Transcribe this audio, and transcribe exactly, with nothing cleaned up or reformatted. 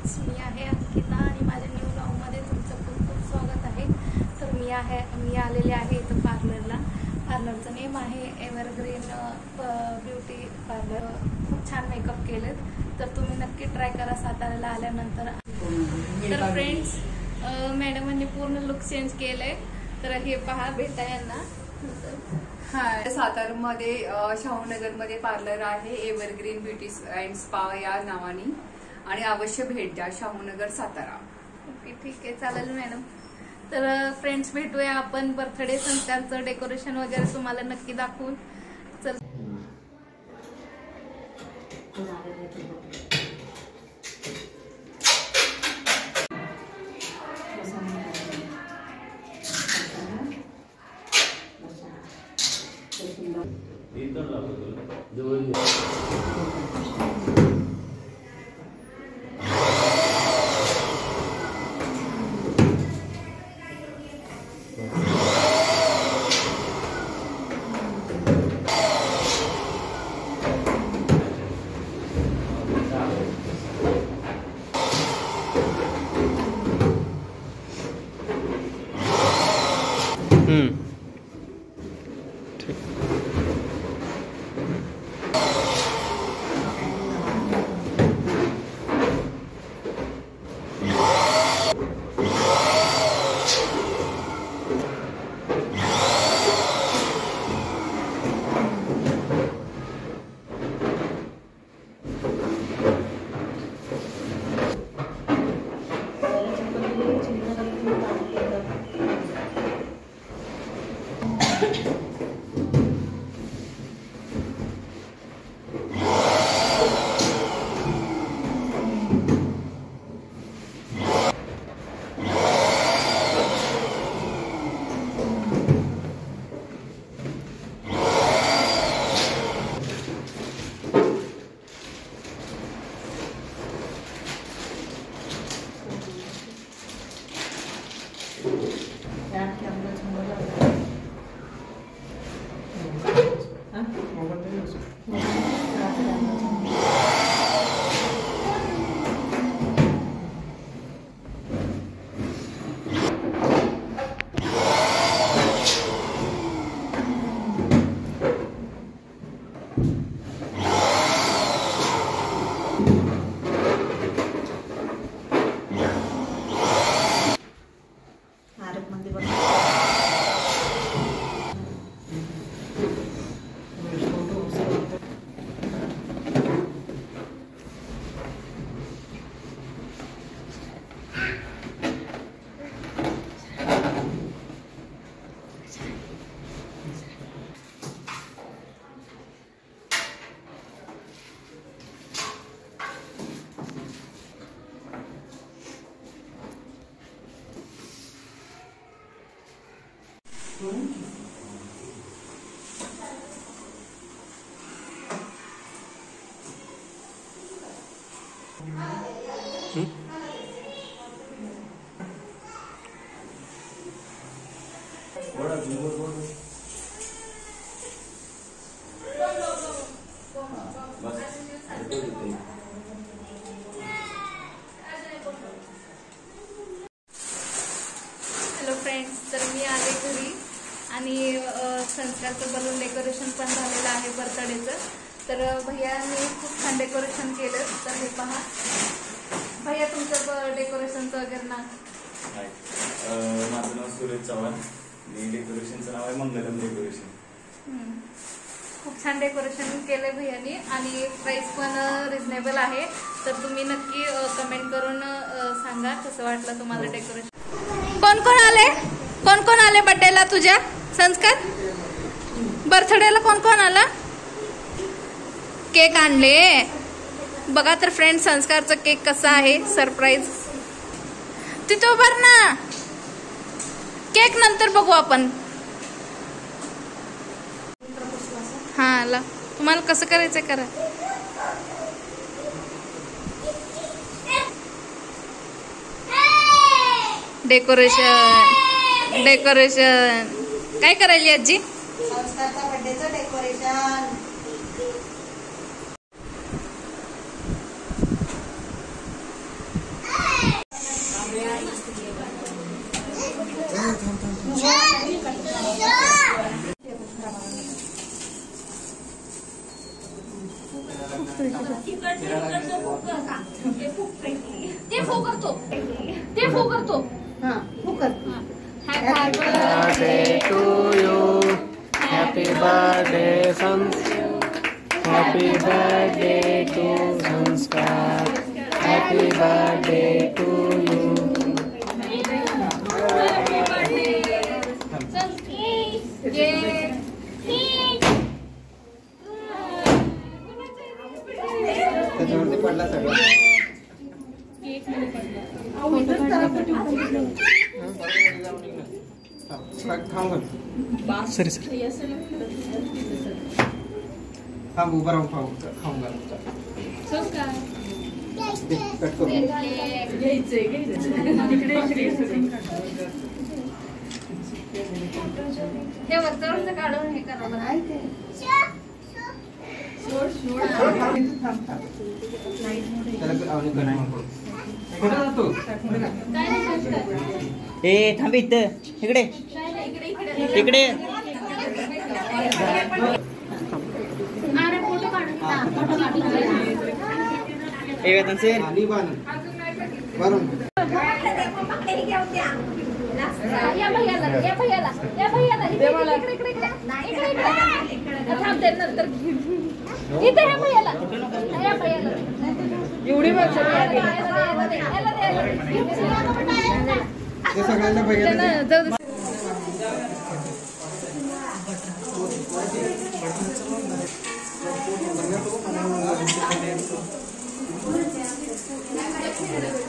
Friends, मी आहे अंकिता आणि माझ्या न्यू ब्लॉगमध्ये तुमचं खूप खूप स्वागत आहे। तर मी आहे मी आलेले आहे इथं पार्लरला। पार्लरचं नेम आहे एव्हरग्रीन ब्युटी पार्लर। खूप छान मेकअप केलेत, तर तुम्ही नक्की ट्राय करा साताऱ्याला आल्यानंतर। तर फ्रेंड्स, मॅडमांनी पूर्ण लुक चेंज केलंय, तर हे पहा बेटा यांना। हाय, सातारमध्ये शाहूनगरमध्ये पार्लर आहे एव्हरग्रीन ब्युटी अँड स्पा या नावाने, आणि अवश्य भेट द्या शाहूनगर सातारा। ओके, ठीक आहे, चालेल मॅडम। तर फ्रेंड्स, भेटूया आपण बर्थडे संस्कारचं डेकोरेशन वगैरे तुम्हाला नक्की दाखवून। चल हॅलो फ्रेंड्स, तर मी आले घरी आणि संस्कारचं बलून डेकोरेशन पण झालेलं आहे बर्थडेचं। तर भैयाने खूप छान डेकोरेशन केलं। तर हे पहा भैया, तुमचं डेकोरेशनचं वगैरे ना। माझं नाव सुरेश चव्हाण, आणि डेकोरेशनचं नाव आहे मंगलम डेकोरेशन। खूप छान डेकोरेशन केलंय भैयानी, आणि प्राइस पण रिजनेबल आहे। तर तुम्ही नक्की कमेंट करून सांगा कसं वाटलं तुम्हाला डेकोरेशन। कोण कोण आले कोण कोण आले बर्थडेला तुझ्या संस्कार? बर्थडेला कोण कोण आला? केक आणले बघा। तर फ्रेंड, संस्कारचा केक कसा आहे सरप्राईज। तिथं उभार ना, केक नंतर बघू आपण। हा आला, तुम्हाला कसं करायचं करा। डेकोरेशन डेकोरेशन काय करायली आजी? संस्कारचा बर्थडेचं डेकोरेशन। करतो हा तू कर happy birthday to you. Happy birthday, Sans. Happy birthday to Sanskar. Happy birthday to you. त्याच्यावरती पडला सगळं. खाऊन घाल. सरी सर थांब उभं राहून खाऊ खाऊन घाल. दे, कट करू. हे वरचं काढून हे करा बरं. त्याला आवडीत बनवून करू. कुठं जातो? काय नाही ए थांब इथं इकडे इकडे अरे फोटो काढून हा, फोटो काढून ए वेतन सर आणि बांध. वरून. या भैयाला या भैयाला या भैयाला इकडे इकडे इकडे इकडे इकडे इकडे थांबते नंतर इथे या भैयाला या भैयाला एवढी माणसं ते सगळ्यांना बघायला जाऊ दे. दे.